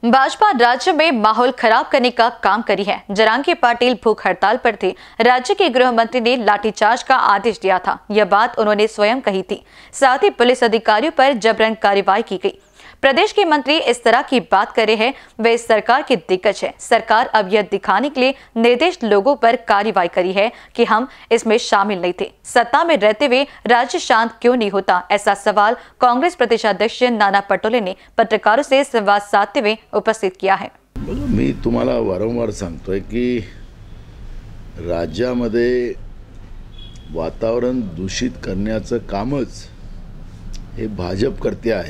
भाजपा राज्य में माहौल खराब करने का काम करी है। जरांगी पाटिल भूख हड़ताल पर थे। राज्य के गृह मंत्री ने लाठीचार्ज का आदेश दिया था। यह बात उन्होंने स्वयं कही थी। साथ ही पुलिस अधिकारियों पर जबरन कार्रवाई की गई। प्रदेश के मंत्री इस तरह की बात कर रहे हैं, वे इस सरकार की दिक्कत है। सरकार अब यह दिखाने के लिए निर्देश लोगों पर कार्रवाई करी है कि हम इसमें शामिल नहीं थे। सत्ता में रहते हुए राज्य शांत क्यों नहीं होता, ऐसा सवाल कांग्रेस प्रदेशाध्यक्ष नाना पटोले ने पत्रकारों से संवाद साधते हुए उपस्थित किया है। मी तुम्हाला वारंवार सांगतोय की राज्यामध्ये वातावरण दूषित करण्याचं कामच हे भाजप करते आहे।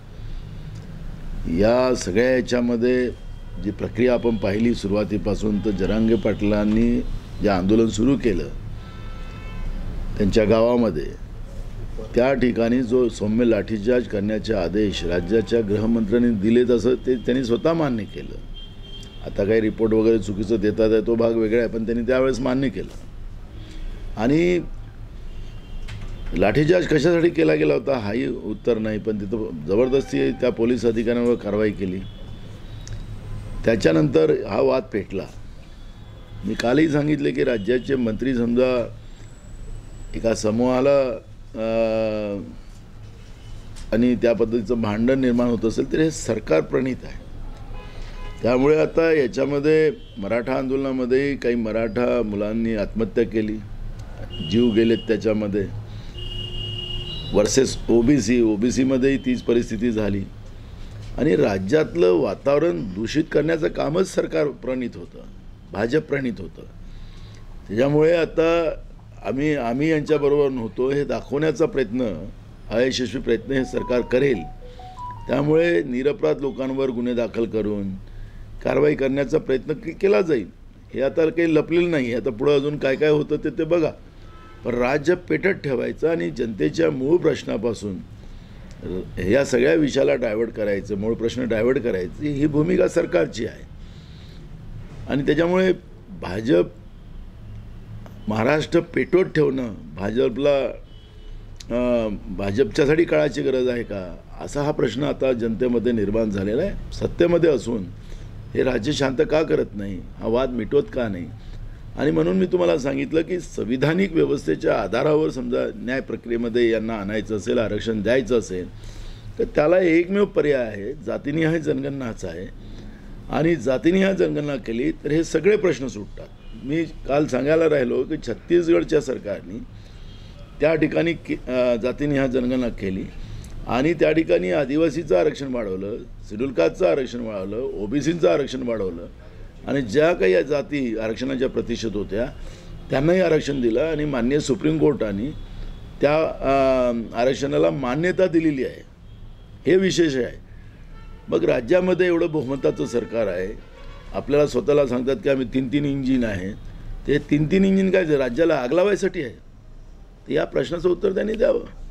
या सगळ्या याच्यामध्ये जी प्रक्रिया आपण पाहिली सुरुवातीपासून, तर जरांगे पाटलांनी जे आंदोलन सुरू केलं त्यांच्या गावामध्ये, त्या ठिकाणी जो सौम्य लाठीचार्ज करण्याचे आदेश राज्याच्या गृहमंत्र्यांनी दिले, तसं ते त्यांनी स्वतः मान्य केलं। आता काही रिपोर्ट वगैरे चुकीचं देतात आहे तो भाग वेगळा आहे, पण त्यांनी त्यावेळेस मान्य केलं। आणि लाठीचार्ज कशासाठी केला गेला होता हाही उत्तर नाही, पण तिथं जबरदस्ती त्या पोलीस अधिकाऱ्यांवर कारवाई केली। त्याच्यानंतर हा वाद पेटला। मी कालही सांगितले की राज्याचे मंत्री समजा एका समूहाला आणि त्या पद्धतीचं भांडण निर्माण होत असेल तर हे सरकार प्रणित आहे। त्यामुळे आता याच्यामध्ये मराठा आंदोलनामध्ये काही मराठा मुलांनी आत्महत्या केली, जीव गेलेत त्याच्यामध्ये, वर्सेस ओबीसी मध्येही तीच परिस्थिती झाली। आणि राज्यातलं वातावरण दूषित करण्याचं कामच सरकार प्रणित होतं, भाजप प्रणित होतं। त्याच्यामुळे आता आम्ही यांच्याबरोबर नव्हतो हे दाखवण्याचा प्रयत्न, अयशस्वी प्रयत्न हे सरकार करेल। त्यामुळे निरपराध लोकांवर गुन्हे दाखल करून कारवाई करण्याचा प्रयत्न केला जाईल। हे आता काही लपलेलं नाही। आता पुढे अजून काय काय होतं ते बघा, पण राज्य पेटत ठेवायचं आणि जनतेच्या मूळ प्रश्नापासून या सगळ्या विषयाला डायव्हर्ट करायचं, मूळ प्रश्न डायव्हर्ट करायची ही भूमिका सरकारची आहे। आणि त्याच्यामुळे भाजप महाराष्ट्र पेटवत ठेवणं भाजपच्यासाठी काळाची गरज आहे का, असा हा प्रश्न आता जनतेमध्ये निर्माण झालेला आहे। सत्तेमध्ये असून हे राज्य शांत का करत नाही, हा वाद मिटवत का नाही। आणि म्हणून मी तुम्हाला सांगितलं की संविधानिक व्यवस्थेच्या आधारावर समजा न्याय प्रक्रियेमध्ये यांना आणायचं असेल, आरक्षण द्यायचं असेल, तर त्याला एकमेव पर्याय आहे, जातीनिहाय जनगणनाच आहे। आणि जातीनिहाय जनगणना केली तर हे सगळे प्रश्न सुटतात। मी काल सांगायला राहिलो की छत्तीसगडच्या सरकारने त्या ठिकाणी जातीनिहाय जनगणना केली आणि त्या ठिकाणी आदिवासीचं आरक्षण वाढवलं, शेड्यूल कास्टचं आरक्षण वाढवलं, ओबीसीचं आरक्षण वाढवलं आणि ज्या काही जाती आरक्षणाच्या प्रतिशत होत्या त्यांनाही आरक्षण दिलं आणि माननीय सुप्रीम कोर्टाने त्या आरक्षणाला मान्यता दिलेली आहे। हे विशेष आहे। मग राज्यामध्ये एवढं बहुमताचं सरकार आहे, आपल्याला स्वतःला सांगतात की आम्ही 3 इंजिन आहे, ते 3 इंजिन काय राज्याला आग लावायसाठी आहे? तर या प्रश्नाचं उत्तर त्यांनी द्यावं।